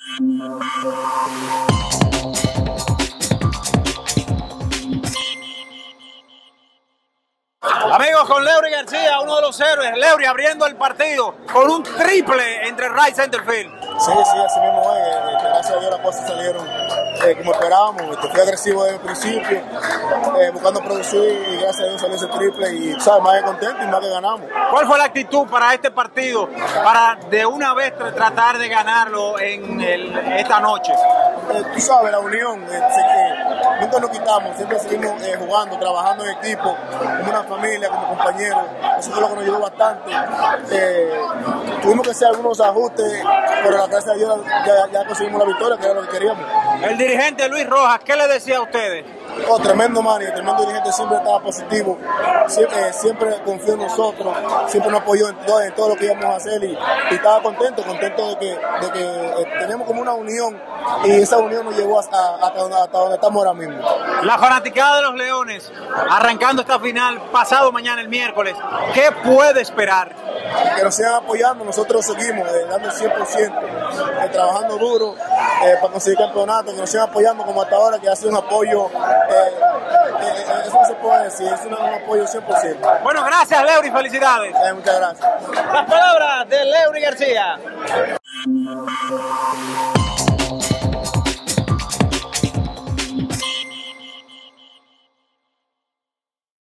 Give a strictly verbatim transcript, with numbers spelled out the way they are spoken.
Amigos, con Leury García, uno de los héroes. Leury abriendo el partido con un triple entre right center field. Sí, sí, así mismo es. Eh, gracias a Dios las cosas salieron eh, como esperábamos. Este, fui agresivo desde el principio, eh, buscando producir, y gracias a Dios salió ese triple y, ¿sabes? Más que contento y más que ganamos. ¿Cuál fue la actitud para este partido, para de una vez tratar de ganarlo en el, esta noche? Eh, tú sabes, la unión, eh, que nunca nos quitamos, siempre seguimos eh, jugando, trabajando en equipo, como una familia, como compañeros. Eso fue lo que nos ayudó bastante. Eh, tuvimos que hacer algunos ajustes, pero gracias a Dios ya, ya conseguimos la victoria, que era lo que queríamos. El dirigente Luis Rojas, ¿qué le decía a ustedes? Oh, tremendo man, y el tremendo dirigente siempre estaba positivo, siempre, eh, siempre confió en nosotros, siempre nos apoyó en todo, en todo lo que íbamos a hacer y, y estaba contento, contento de que, de que eh, tenemos como una unión y esa unión nos llevó hasta, hasta, donde, hasta donde estamos ahora mismo. La fanaticada de los Leones, arrancando esta final pasado mañana el miércoles, ¿qué puede esperar? Que nos sigan apoyando, nosotros seguimos eh, dando el cien por ciento, eh, trabajando duro eh, para conseguir campeonato, que nos sigan apoyando como hasta ahora, que ha sido un apoyo, eh, eh, eh, eso no se puede decir, es un, un apoyo cien por ciento. Bueno, gracias Leury, felicidades. Eh, muchas gracias. Las palabras de Leury García.